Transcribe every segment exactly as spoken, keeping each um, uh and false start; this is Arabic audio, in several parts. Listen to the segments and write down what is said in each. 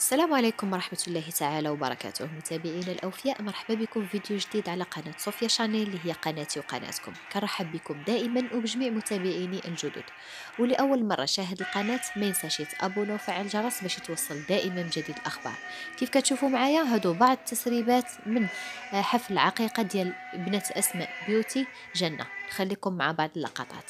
السلام عليكم ورحمة الله تعالى وبركاته متابعينا الأوفياء، مرحبا بكم في فيديو جديد على قناة صوفيا شانيل اللي هي قناتي وقناتكم. كنرحب بكم دائما وبجميع متابعيني الجدد، ولأول مرة شاهد القناة ما ينساش يتابونا وفعل الجرس باش يتوصل دائما بجديد الأخبار. كيف كتشوفوا معايا هادو بعض التسريبات من آه، حفل العقيقة ديال بنت أسماء بيوتي جنة. نخليكم مع بعض اللقطات.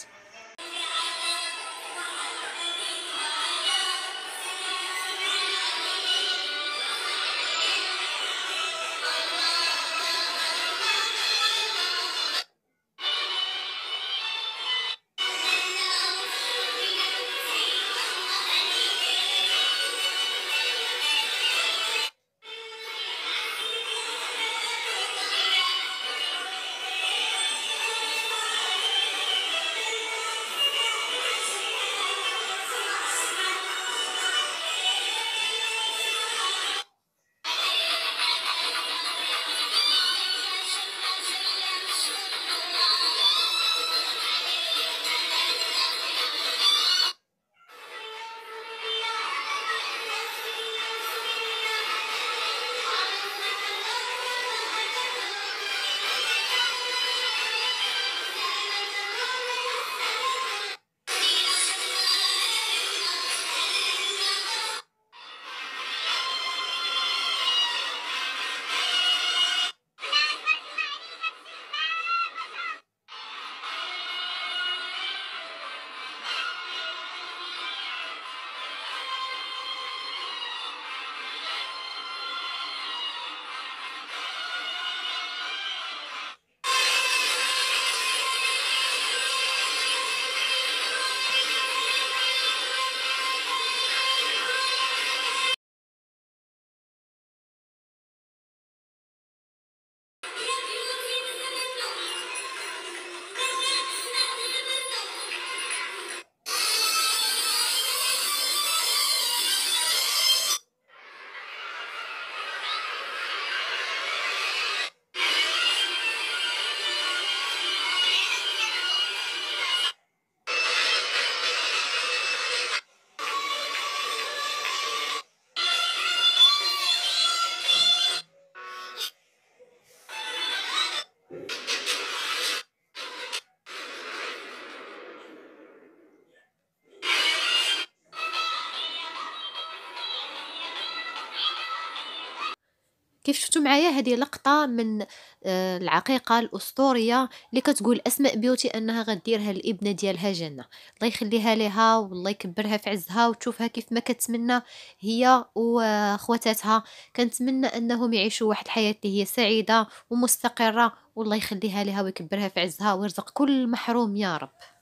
كيف شفتوا معايا هذه لقطة من آه، العقيقة الأسطورية اللي كتقول أسماء بيوتي أنها غديرها الابنة ديالها جنة. الله يخليها لها والله يكبرها في عزها وتشوفها كيف ما كتمنى هي وخواتاتها. كنتمنى أنهم يعيشوا واحد الحياة اللي هي سعيدة ومستقرة، والله يخليها لها ويكبرها في عزها ويرزق كل محروم يا رب.